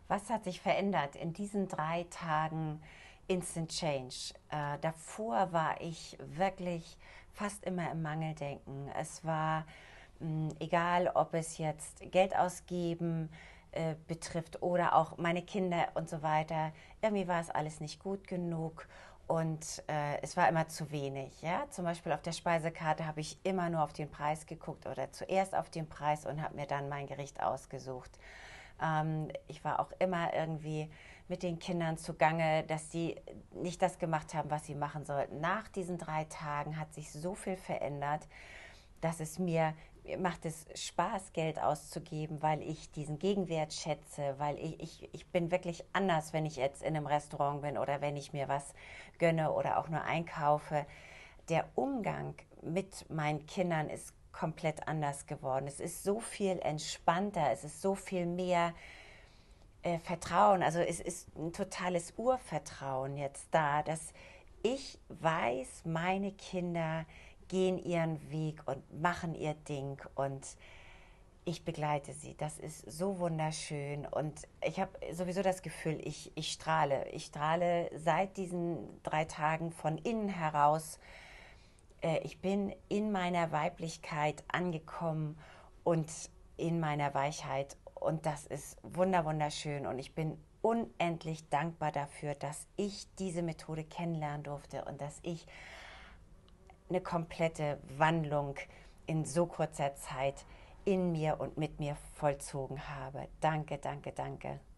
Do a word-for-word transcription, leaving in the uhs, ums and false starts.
Was hat sich verändert in diesen drei Tagen Instant Change? Äh, davor war ich wirklich fast immer im Mangeldenken. Es war mh, egal, ob es jetzt Geld ausgeben äh, betrifft oder auch meine Kinder und so weiter. Irgendwie war es alles nicht gut genug und äh, es war immer zu wenig. Ja? Zum Beispiel auf der Speisekarte habe ich immer nur auf den Preis geguckt oder zuerst auf den Preis und habe mir dann mein Gericht ausgesucht. Ähm, ich war auch immer irgendwie mit den Kindern zugange, dass sie nicht das gemacht haben, was sie machen sollten. Nach diesen drei Tagen hat sich so viel verändert, dass es mir, mir macht es Spaß, Geld auszugeben, weil ich diesen Gegenwert schätze, weil ich, ich, ich bin wirklich anders, wenn ich jetzt in einem Restaurant bin oder wenn ich mir was gönne oder auch nur einkaufe. Der Umgang mit meinen Kindern ist komplett anders geworden. Es ist so viel entspannter, es ist so viel mehr äh, Vertrauen. Also es ist ein totales Urvertrauen jetzt da, dass ich weiß, meine Kinder gehen ihren Weg und machen ihr Ding und ich begleite sie. Das ist so wunderschön und ich habe sowieso das Gefühl, ich, ich strahle. Ich strahle seit diesen drei Tagen von innen heraus. Äh, ich bin in meiner Weiblichkeit angekommen und in meiner Weichheit und das ist wunder wunderschön und ich bin unendlich dankbar dafür, dass ich diese Methode kennenlernen durfte und dass ich eine komplette Wandlung in so kurzer Zeit in mir und mit mir vollzogen habe. Danke, danke, danke.